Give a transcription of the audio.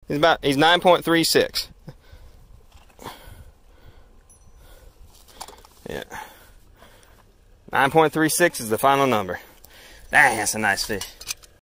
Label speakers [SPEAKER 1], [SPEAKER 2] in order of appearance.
[SPEAKER 1] He's 9.36. Yeah. 9.36 is the final number. Dang, that's a nice fish.